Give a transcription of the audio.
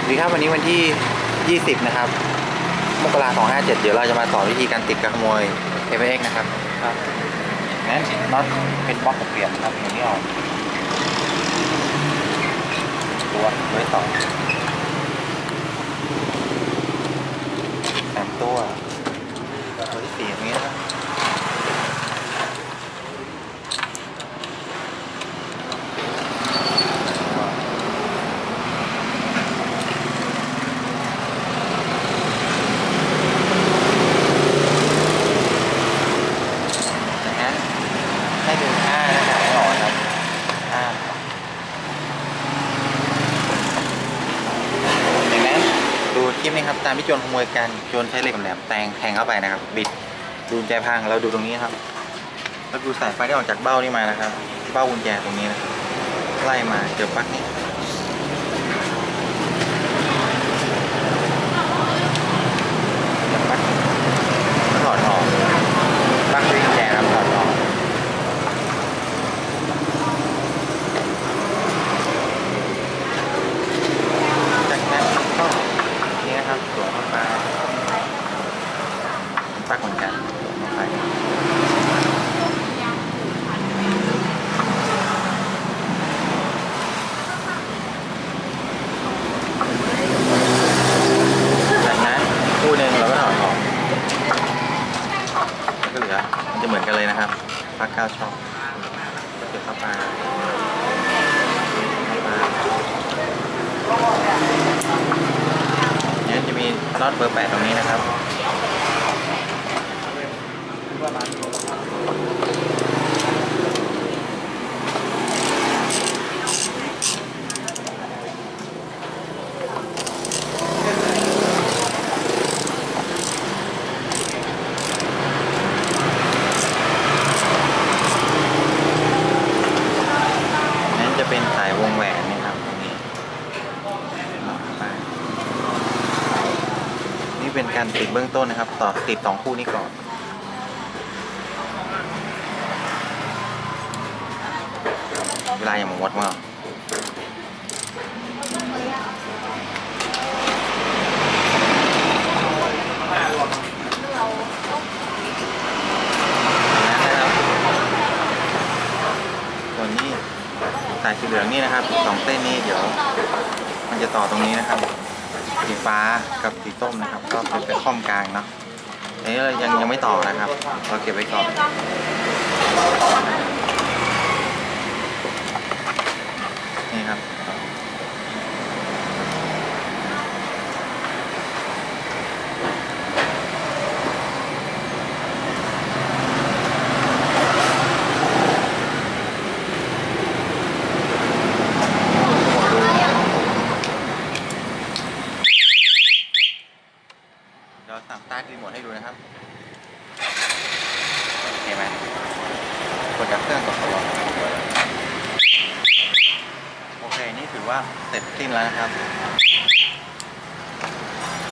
ดีครับวันนี้วันที่ 20 นะครับมกราคม 2557เดี๋ยวเราจะมาสอนวิธีการติดกับขโมย FX นะครับงั้นน็อตเป็นบล็อกเปลี่ยนครับอย่างนี้ออกตัวด้วยต่อ3 ตัวที่4อย่างนี้นะครับให้ดูค่านะครับให้ออกครับอย่างนั้นดูคลิปนี้ครับตามที่โจรขโมยกันโจรใช้เหล็กแหลมแทงเข้าไปนะครับบิดดูกุญแจพังเราดูตรงนี้ครับแล้วดูสายไฟที่ออกจากเบ้านี่มานะครับเบ้ากุญแจตรงนี้นะครับไล่มาเจอปลั๊กนี้ปลั๊กถอดออกปลั๊กกุญแจครับถอดออกจากนั้นก็นี่นะครับสวมเข้าไปปลั๊กเหมือนกันสวมเข้าไปคู่หนึ่งเราก็ถอดออกก็เหลือมันจะเหมือนกันเลยนะครับปลั๊ก9 ช่องก็เก็บเข้าไปเนี่ยจะมีน็อตเบอร์ 8ตรงนี้นะครับจะเป็นสายวงแหวนนะครับตรงนี้นี่เป็นการติดเบื้องต้นนะครับต่อติด2 คู่นี้ก่อนเวลาอย่างหมดมั้งส่วนนี้สายสีเหลืองนี่นะครับ2 เส้นนี้เดี๋ยวมันจะต่อตรงนี้นะครับสีฟ้ากับสีส้มนะครับก็เป็นข้อมกลางเนาะอันนี้เรายังไม่ต่อนะครับเราเก็บไว้ก่อนนี่ครับเราสั่งสตาร์ทรีโมทให้ดูนะครับเห็นไหมกดกับเครื่องกดตัวโอเคนี่ถือว่าเสร็จสิ้นแล้วนะครับ